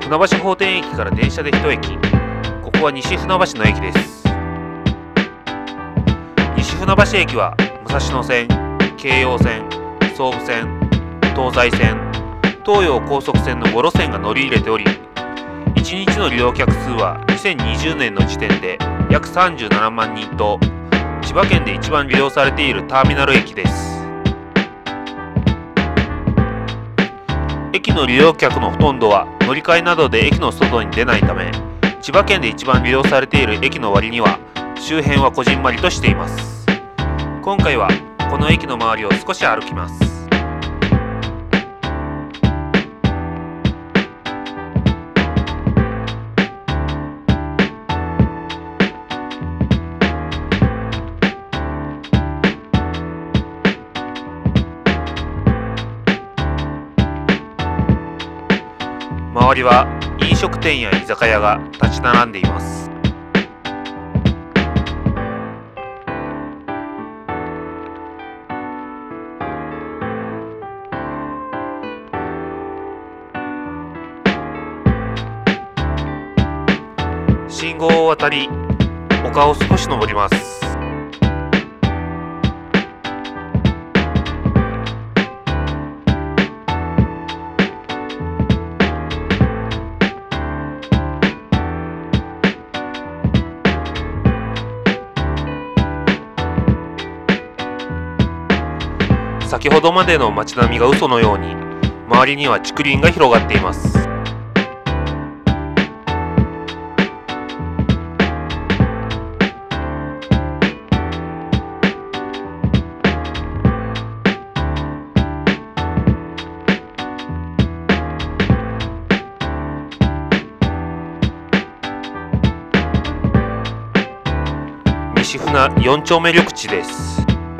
船橋法典駅から電車で1駅。ここは西船橋の駅です。西船橋駅は武蔵野線、京葉線、総武線、東西線、東洋高速線の5路線が乗り入れており、1日の利用客数は2020年の時点で約37万人と、千葉県で一番利用されているターミナル駅です。駅の利用客のほとんどは乗り換えなどで駅の外に出ないため、千葉県で一番利用されている駅の割には周辺はこじんまりとしています。今回はこの駅の周りを少し歩きます。周りは飲食店や居酒屋が立ち並んでいます。信号を渡り、丘を少し登ります。先ほどまでの街並みが嘘のように、周りには竹林が広がっています。西船4丁目緑地です。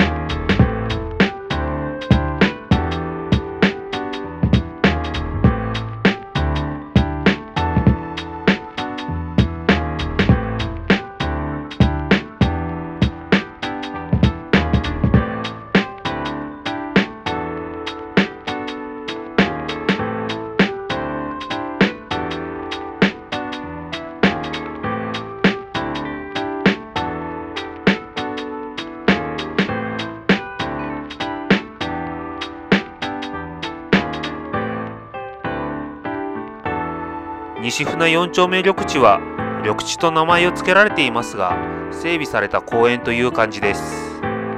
西船4丁目緑地は緑地と名前を付けられていますが、整備された公園という感じです。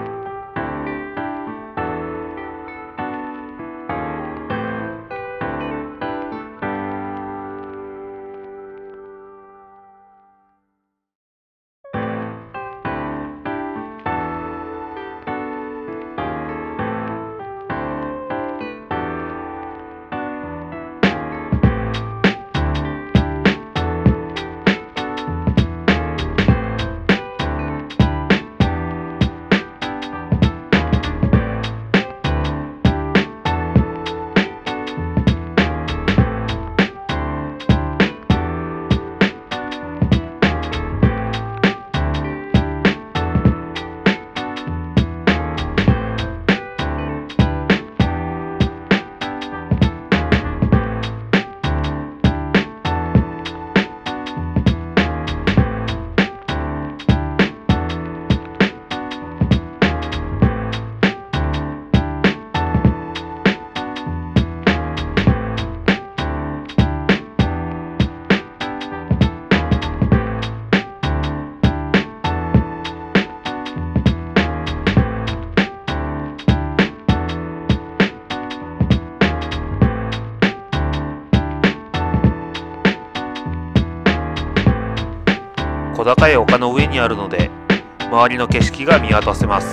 小高い丘の上にあるので、周りの景色が見渡せます。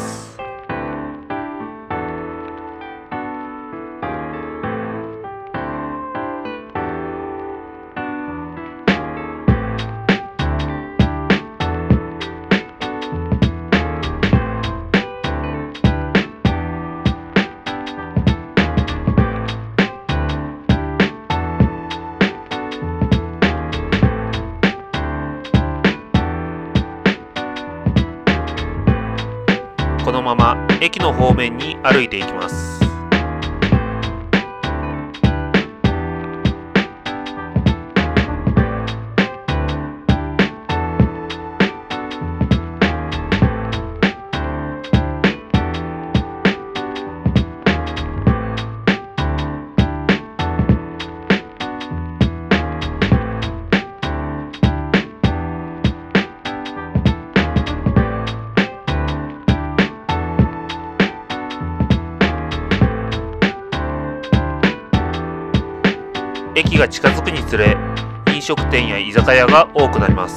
このまま駅の方面に歩いていきます。 駅が近づくにつれ、飲食店や居酒屋が多くなります。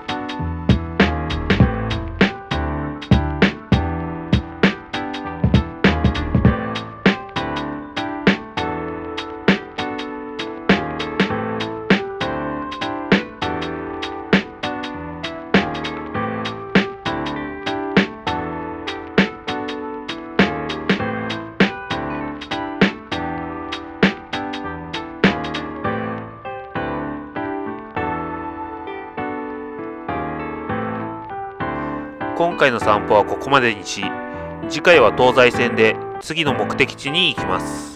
今回の散歩はここまでにし、次回は東西線で次の目的地に行きます。